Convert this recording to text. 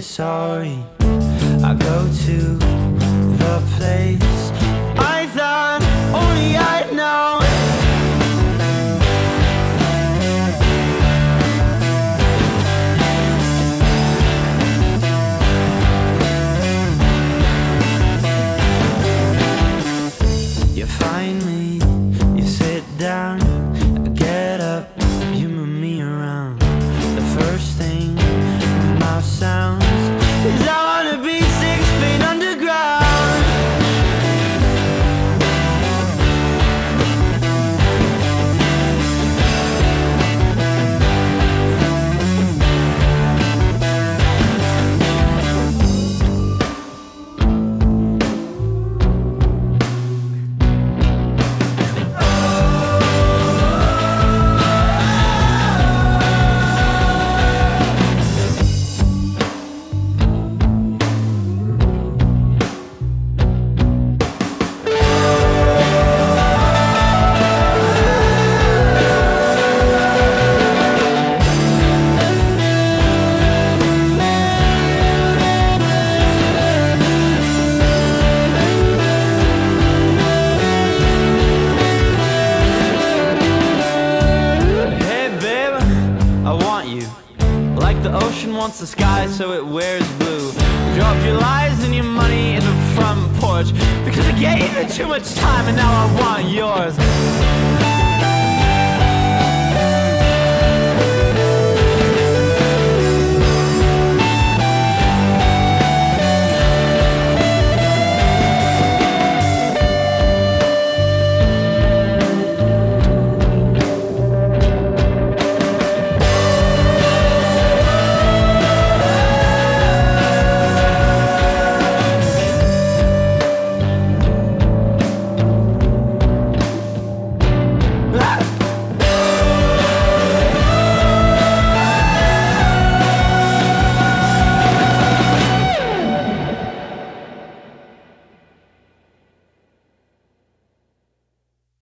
sorry. I go to the place I thought only I'd know. You find me, you sit down, I get up, you move me around. The first thing my mouth sounds is I wanna be 6 feet underground. Like the ocean wants the sky, so it wears blue. Drop your lies and your money in the front porch, because I gave it too much time and now I want yours.